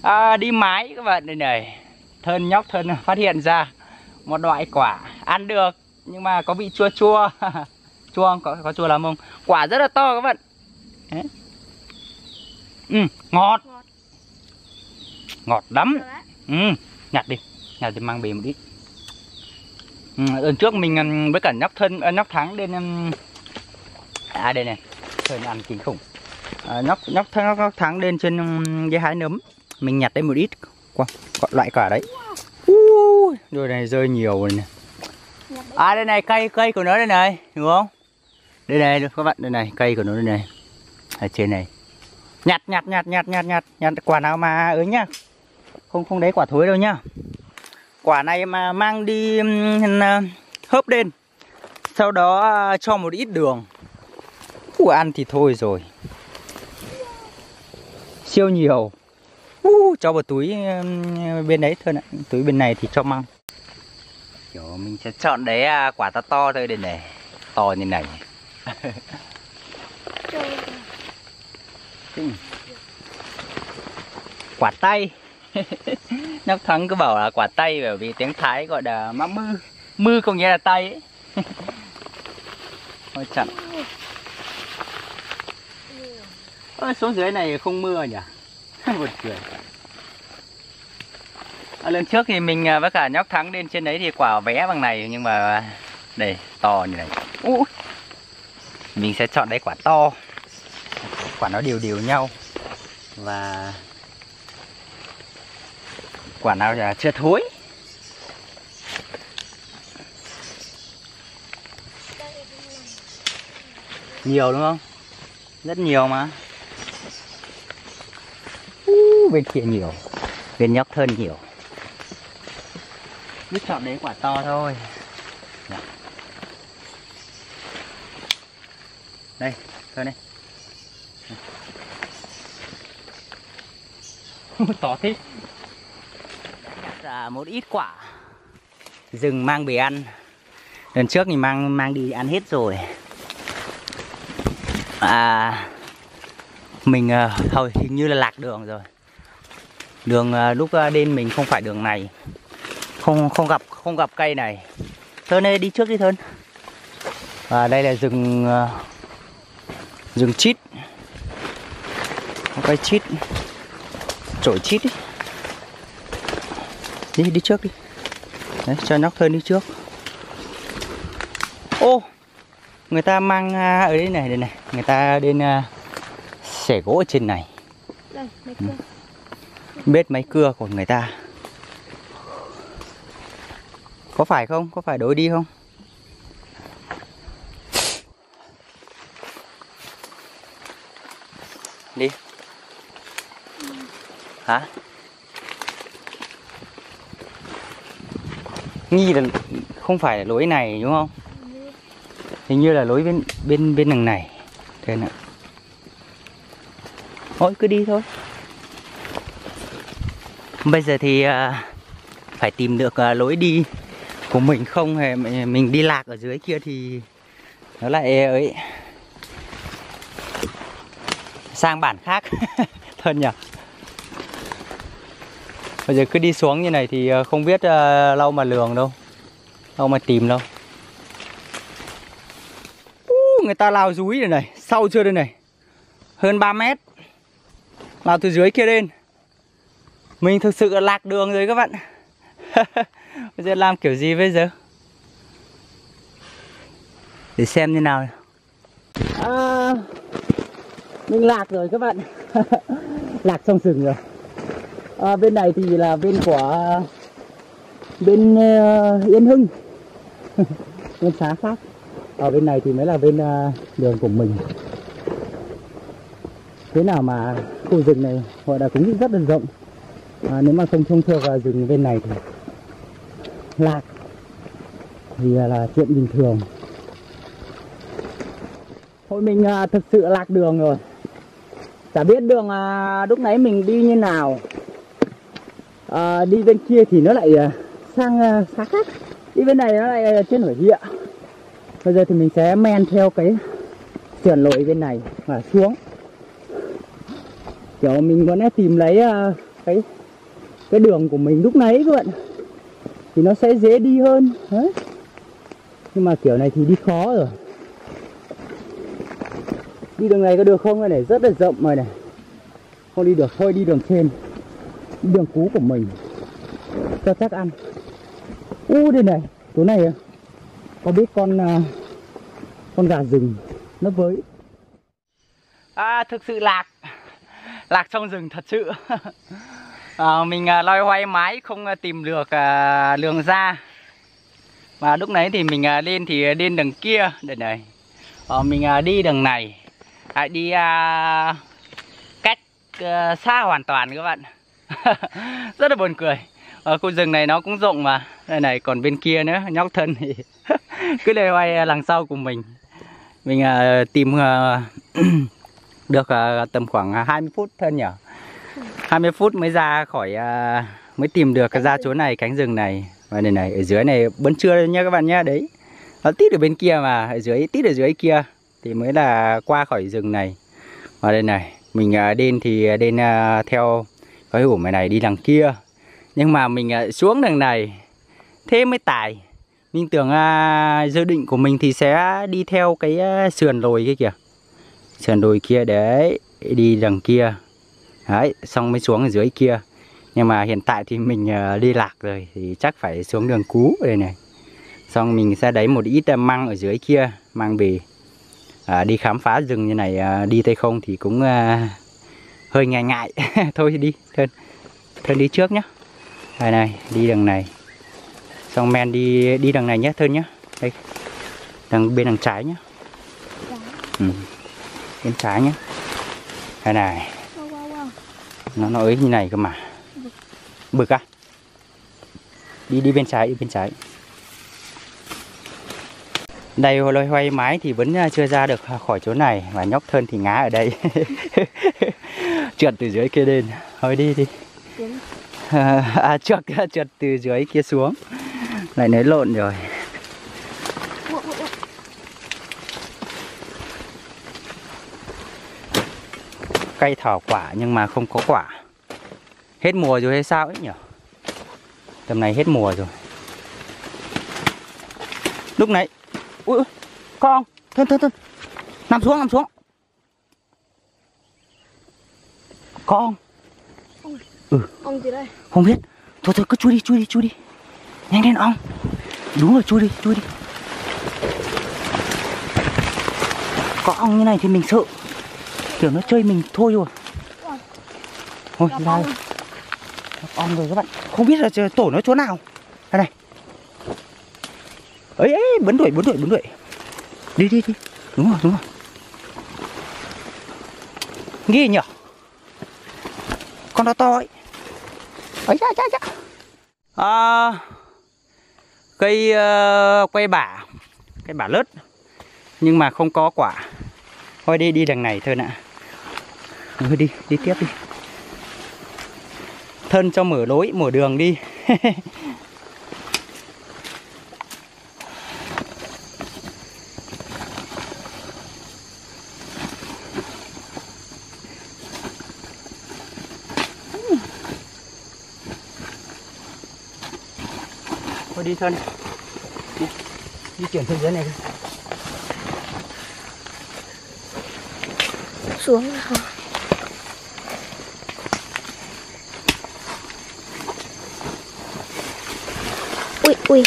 Đi mái các bạn, đây này. Thân nhóc thân phát hiện ra một loại quả ăn được nhưng mà có vị chua chua. Chua có chua lắm không? Quả rất là to các bạn. Đấy. Ngọt. Ngọt lắm. Nhặt đi mang về một ít. Lần trước mình với cả nhóc Thắng lên đây này, trời ăn kinh khủng. Nhóc Thắng lên trên cái hái nấm, mình nhặt đấy một ít loại quả đấy. Rồi này rơi nhiều rồi này. Đây này, cây của nó đây này, đúng không? Đây này các bạn, đây này, cây của nó đây này. Ở trên này. Nhặt quả nào mà ấy nhá. Không đấy quả thối đâu nhá. Quả này mà mang đi hớp lên, sau đó cho một ít đường. Ăn thì thôi rồi. Siêu nhiều. Cho vào túi bên đấy thôi ạ. Túi bên này thì cho măng. Kiểu mình sẽ chọn đấy quả to thôi đây này. To như này. Quả tay. Nhóc Thắng cứ bảo là quả tay, bởi vì tiếng Thái gọi là má mư. Mư có nghĩa là tay ấy. Thôi chặn. Xuống dưới này không mưa nhỉ? Buồn cười. Lần trước thì mình với cả nhóc Thắng lên trên đấy thì quả vé bằng này, nhưng mà đây to như này. Mình sẽ chọn đấy quả to. Quả nó đều nhau. Và quả nào là chưa thối. Nhiều đúng không? Rất nhiều mà. Bên kia nhiều, bên nhóc thân nhiều. Cứ chọn đấy quả to thôi. Đây, thôi đây. To thế. Một ít quả rừng mang về ăn. Lần trước thì mang đi ăn hết rồi. Mình thôi hình như là lạc đường rồi. Đường lúc đến mình không phải đường này. Không gặp cây này. Thơn ơi, đi trước đi Thơn. Và đây là rừng chít. Cây chít. Chổi chít đi. Đi trước đi. Đấy, cho nhóc Thơn đi trước. Người ta mang ở đây này, người ta đến xẻ gỗ ở trên này. Đây, máy cưa. Bếp máy cưa của người ta. Có phải không? Có phải đối đi không? Đi. Hả? Nghi là không phải là lối này đúng không? Hình như là lối bên đằng này. Thế nào? Thôi cứ đi thôi. Bây giờ thì phải tìm được lối đi của mình, không hề mình đi lạc ở dưới kia thì nó lại ấy sang bản khác. Thân nhỉ. Bây giờ cứ đi xuống như này thì không biết lâu mà lường đâu, lâu mà tìm đâu. Người ta lao dúi rồi này, sau chưa đây này, hơn 3 mét, lao từ dưới kia lên. Mình thực sự là lạc đường rồi các bạn. Bây giờ làm kiểu gì bây giờ? Để xem như nào. Mình lạc rồi các bạn. Lạc trong rừng rồi. Bên này thì là bên của bên Yên Hưng. Bên xã khác. Ở bên này thì mới là bên đường của mình. Thế nào mà khu rừng này gọi là cũng rất là rộng. Nếu mà không thông theo vào rừng bên này thì lạc thì là chuyện bình thường. Thôi mình thực sự lạc đường rồi. Chả biết đường lúc nãy mình đi như nào. Đi bên kia thì nó lại sang xã khác. Đi bên này nó lại trên nội địa. Bây giờ thì mình sẽ men theo cái sườn lội bên này và xuống. Kiểu mình có lẽ tìm lấy cái đường của mình lúc nãy các bạn, thì nó sẽ dễ đi hơn đấy. Nhưng mà kiểu này thì đi khó rồi. Đi đường này có được không? Cái này rất là rộng rồi này. Không đi được, thôi đi đường trên, đi đường cũ của mình cho chắc ăn. Đây này, chỗ này có biết con gà rừng nó với. Thực sự lạc trong rừng thật sự. Mình loay hoay mãi không tìm được đường ra. Mà lúc nãy thì mình lên thì lên đường kia, đây này. Mình đi đường này, đi cách xa hoàn toàn các bạn. Rất là buồn cười. Khu rừng này nó cũng rộng mà. Đây này, còn bên kia nữa, nhóc thân thì cứ loay hoay đằng sau của mình. Mình tìm được tầm khoảng 20 phút thân nhỉ. 20 phút mới ra khỏi, mới tìm được ra chỗ này, cánh rừng này. Và đây này, ở dưới này vẫn chưa nha các bạn nhé. Đấy, nó tít ở bên kia mà, ở dưới, tít ở dưới kia thì mới là qua khỏi rừng này. Và đây này, mình đến thì đến theo cái hủm này đi đằng kia. Nhưng mà mình xuống đằng này thế mới tài. Mình tưởng dự định của mình thì sẽ đi theo cái sườn đồi kia kìa. Sườn đồi kia đấy, đi đằng kia. Đấy, xong mới xuống ở dưới kia. Nhưng mà hiện tại thì mình đi lạc rồi, thì chắc phải xuống đường cũ đây này. Xong mình sẽ lấy một ít măng ở dưới kia, mang về đi khám phá rừng như này. Đi tay không thì cũng hơi ngại ngại. Thôi đi, Thân đi trước nhá. Đây này, đi đường này. Xong men đi đằng này nhé Thân nhá. Đây, bên trái nhá. Bên trái nhá. Đây này. Nó ấy như này cơ mà. Bực à? Đi bên trái, đi bên trái. Đây loay hoay mái thì vẫn chưa ra được khỏi chỗ này. Và nhóc Thân thì ngã ở đây. Trượt từ dưới kia lên. Thôi đi. Trượt từ dưới kia xuống. Lại nới lộn rồi. Cây thảo quả nhưng mà không có quả. Hết mùa rồi hay sao ấy nhỉ? Tầm này hết mùa rồi. Lúc nãy con Thân nằm xuống. Con Ong gì đây? Không biết. Thôi cứ chui đi. Nhanh lên ong. Đúng rồi, chui đi. Có ong như này thì mình sợ, kiểu nó chơi mình thôi rồi. Thôi ra rồi. Ong rồi các bạn. Không biết là tổ nó chỗ nào. Đây này. Ấy bấn đuổi. Đi. Đúng rồi. Nghi nhỉ? Con nó to ấy. Ấy cha. Cây quay bả. Cây bả lướt. Nhưng mà không có quả. Thôi đi đằng này Thân ạ. Đi tiếp đi. Thân cho mở lối, mở đường đi. Thôi đi Thân. Di chuyển xuống dưới này. Xuống hả? Ui.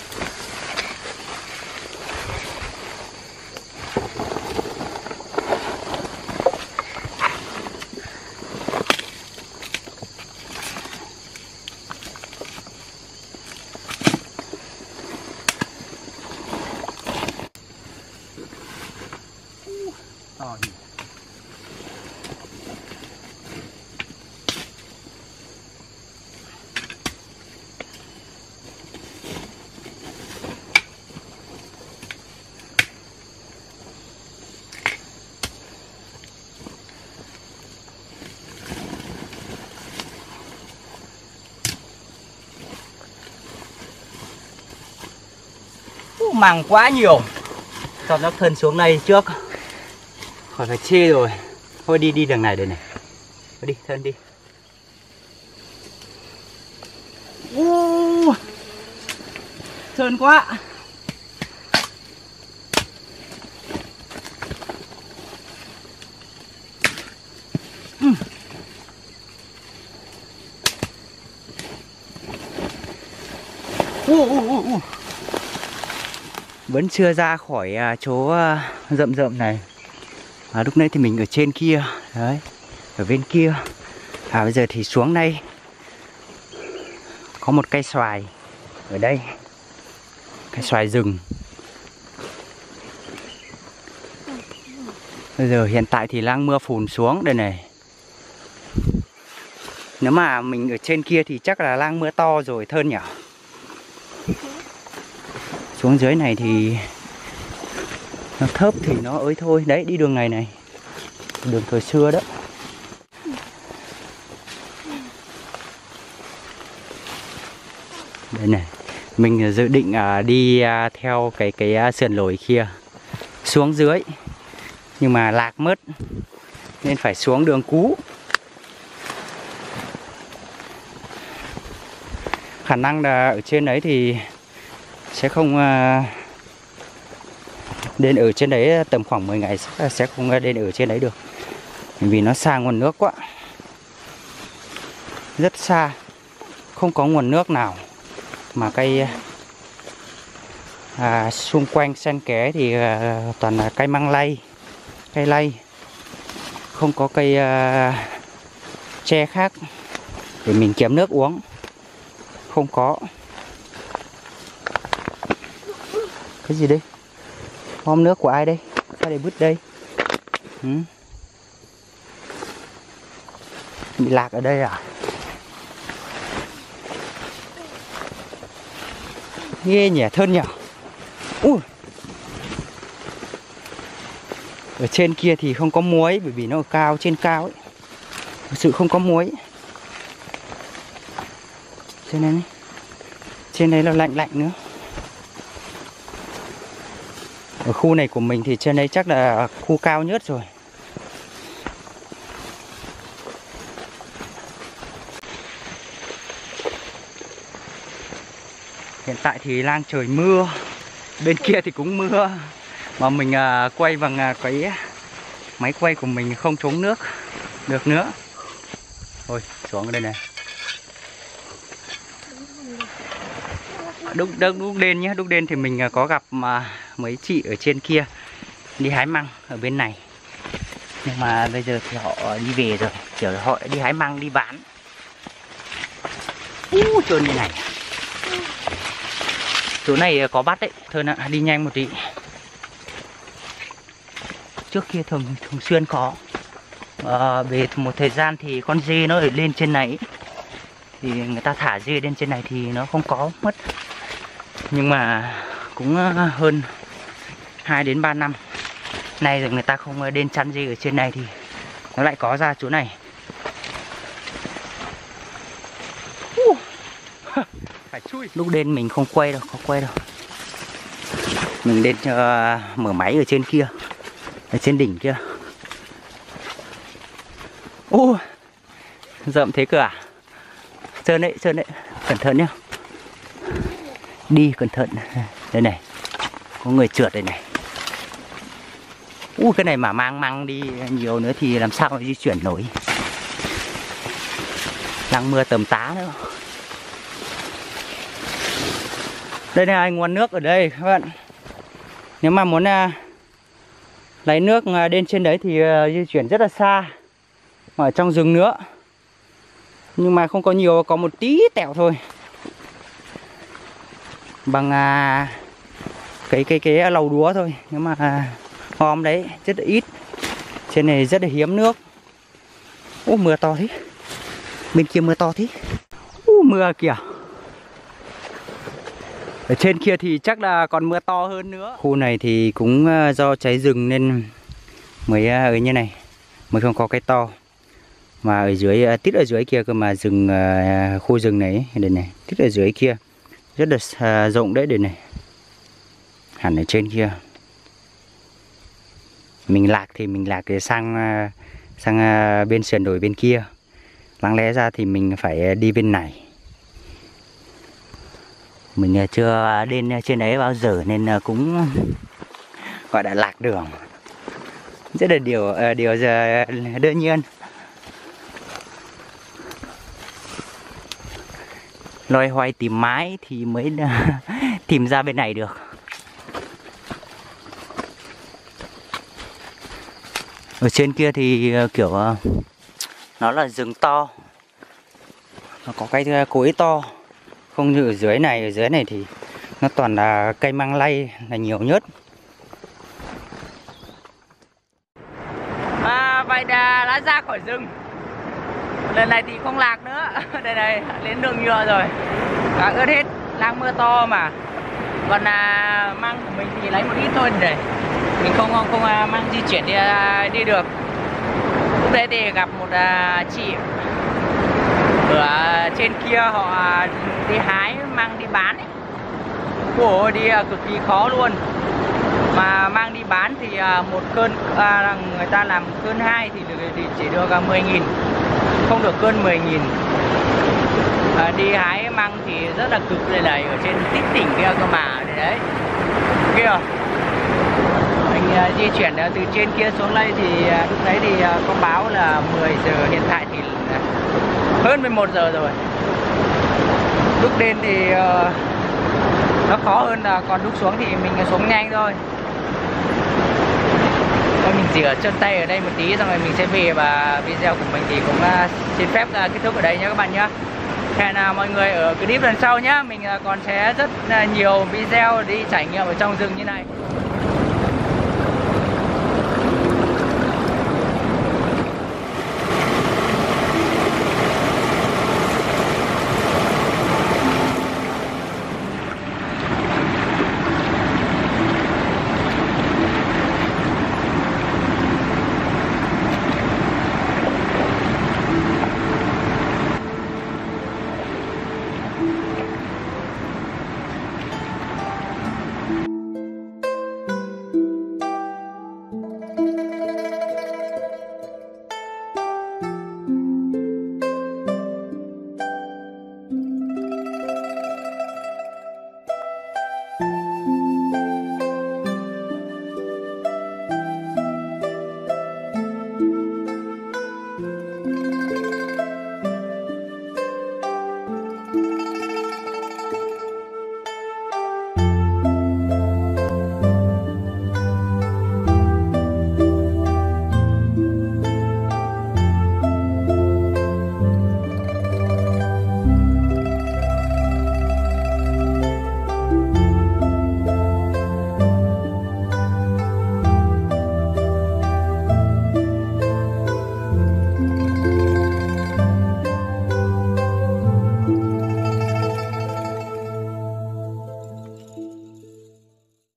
Màng quá nhiều. Cho nó Thân xuống đây trước, khỏi phải chê rồi. Thôi đi đường này đây này. Thôi đi Thân đi. trơn quá. Vẫn chưa ra khỏi chỗ rậm rậm này. Lúc nãy thì mình ở trên kia đấy, ở bên kia. Bây giờ thì xuống đây. Có một cây xoài ở đây, cây xoài rừng. Bây giờ hiện tại thì đang mưa phùn xuống đây này. Nếu mà mình ở trên kia thì chắc là đang mưa to rồi Thơn nhỉ. Xuống dưới này thì nó thấp thì nó ới thôi. Đấy, đi đường này này, đường thời xưa đó. Đây này, mình dự định đi theo cái sườn lồi kia xuống dưới, nhưng mà lạc mất nên phải xuống đường cũ. Khả năng là ở trên đấy thì sẽ không đến ở trên đấy tầm khoảng 10 ngày sẽ không đến ở trên đấy được, vì nó xa nguồn nước quá, rất xa, không có nguồn nước nào. Mà cây xung quanh xen ké thì toàn là cây măng lay, cây lay, không có cây tre khác để mình kiếm nước uống, không có. Cái gì đây? Hôm nước của ai đây? Sao để vứt đây? Bị lạc ở đây à? Ghê nhỉ, Thơn nhỉ. Ở trên kia thì không có muối, bởi vì nó ở cao, trên cao ấy. Thực sự không có muối. Trên đấy là lạnh lạnh nữa. Ở khu này của mình thì trên đấy chắc là khu cao nhất rồi. Hiện tại thì đang trời mưa, bên kia thì cũng mưa, mà mình quay bằng cái máy quay của mình không chống nước được nữa. Thôi xuống ở đây này. Đúc đen nhé, đúc đen thì mình có gặp mấy chị ở trên kia đi hái măng ở bên này, nhưng mà bây giờ thì họ đi về rồi, kiểu họ đi hái măng đi bán. Trơn như này. Chỗ này có bắt đấy, thôi nè, đi nhanh một tí. Trước kia thường xuyên có. Về một thời gian thì con dê nó ở lên trên này, thì người ta thả dê lên trên này thì nó không có mất. Nhưng mà cũng hơn 2 đến 3 năm nay rồi người ta không lên chăn dê ở trên này thì nó lại có ra chỗ này. Phải chui. Lúc đến mình không quay đâu, không quay đâu. Mình lên mở máy ở trên kia, ở trên đỉnh kia. Rậm thế cơ à? Trơn đấy, cẩn thận nhá. Đi cẩn thận. Đây này, có người trượt đây này. Cái này mà mang măng đi nhiều nữa thì làm sao mà di chuyển nổi. Đang mưa tầm tá nữa. Đây là nguồn nước ở đây các bạn. Nếu mà muốn lấy nước lên trên đấy thì di chuyển rất là xa, mà ở trong rừng nữa. Nhưng mà không có nhiều, có một tí tẹo thôi. Bằng cái lầu đúa thôi. Nếu mà hôm đấy rất là ít. Trên này rất là hiếm nước. Mưa to thế. Bên kia mưa to thế. Mưa kìa. Ở trên kia thì chắc là còn mưa to hơn nữa. Khu này thì cũng do cháy rừng nên mới ở như này, mới không có cái to. Mà ở dưới, tít ở dưới kia cơ mà rừng, khu rừng này, đây này, tít ở dưới kia rất là rộng đấy, đây này. Hẳn ở trên kia. Mình lạc thì mình lạc sang bên sườn đồi bên kia. Lđáng lẽ ra thì mình phải đi bên này. Mình chưa lên trên đấy bao giờ nên cũng gọi là lạc đường. Rất là điều giờ đương nhiên. Loay hoay tìm mái thì mới tìm ra bên này được. Ở trên kia thì kiểu nó là rừng to, nó có cái cối to. Không như ở dưới này thì nó toàn là cây măng lay là nhiều nhất. Vậy đã ra khỏi rừng. Lần này thì không lạc nữa. Đây này, đến đường nhựa rồi. Cả ướt hết, đang mưa to mà. Còn măng của mình thì lấy một ít thôi để mình không mang di chuyển đi được. Lúc đấy thì gặp một chị ở trên kia, họ đi hái mang đi bán ấy. Ôi, đi cực kỳ khó luôn. Mà mang đi bán thì một cân người ta làm cân 2 thì chỉ được 10.000, không được cân 10.000. Đi hái măng thì rất là cực đây này, ở trên tỉnh kia cơ mà. Đấy kia mình di chuyển từ trên kia xuống đây thì lúc đấy thì có báo là 10 giờ, hiện tại thì hơn 11 giờ rồi. Lúc lên thì nó khó hơn, còn lúc xuống thì mình xuống nhanh thôi. Thôi mình rửa chân tay ở đây một tí xong rồi mình sẽ về, và video của mình thì cũng xin phép kết thúc ở đây nhé các bạn nhé. Hẹn mọi người ở clip lần sau nhé. Mình còn sẽ rất nhiều video đi trải nghiệm ở trong rừng như này.